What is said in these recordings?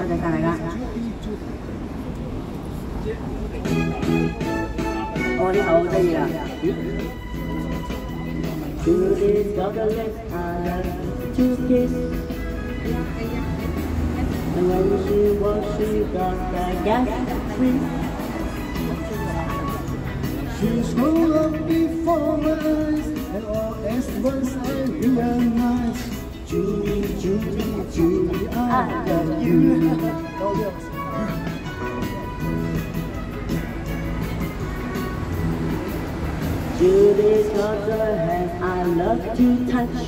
再下来啦。哦，你好得意啊！Judy's got a left hand to kiss, and when she walks, she got that gas free. She's full of performance, and all as once I realize, Judy, Judy, Judy, I love you. Oh, yes. Judy's got a hand I love to touch.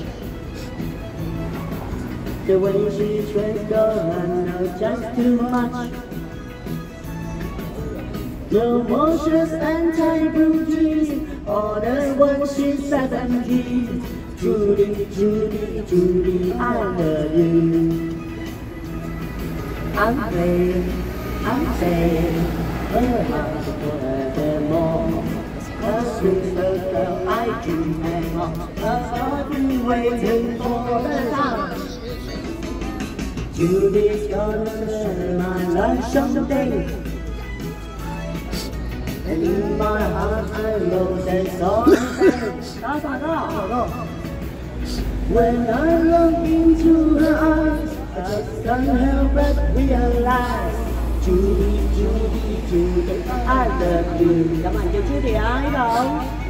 The way she treads the runner just too much. No motions and tight booties, all the ones she's 17. Judy, Judy, Judy, I love you. I'm saying, her heart forevermore. A sweeter girl I dream and want. I've been waiting for the time. Judy's gonna share my life someday. And in my heart I know there's all I say. When I look into her eyes, I just can't help but realize, Judy, Judy, Judy, I love you. Cảm ơn chị Judy ai đâu?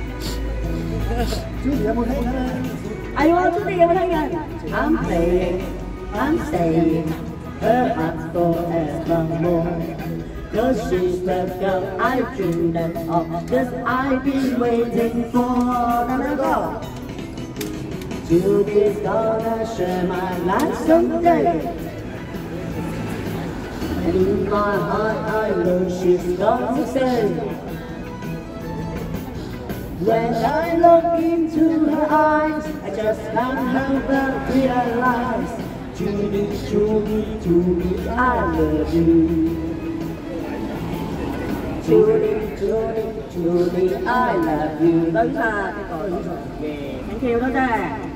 Judy em muốn thấy nữa. Ai ơi, Judy em muốn thấy nha. I'm saying, her heart forevermore. Cause she's the girl I dreamed of, cause I've been waiting for. Judy's gonna share my life someday. And in my heart I know she's gonna stay. When I look into her eyes, I just can't help but realize, Judy, Judy, Judy, I love you. Judy, Judy, Judy, I love you. Đó là cái còi. Yeah, thank you đó cha.